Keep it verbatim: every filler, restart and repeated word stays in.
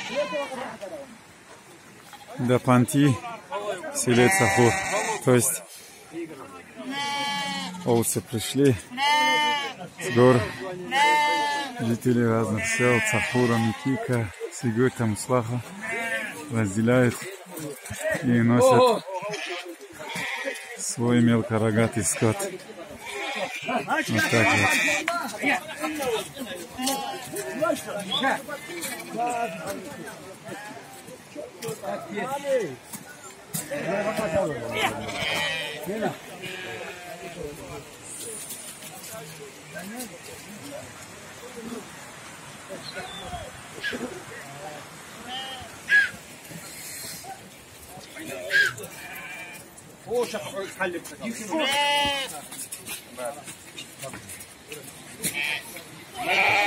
До Панти в селе Цахур. То есть овцы пришли с гор. Жители разных сел Цахура, Микика, Сигута, Муслаха разделяют и носят свой мелкорогатый скот. Вот так вот. Oh,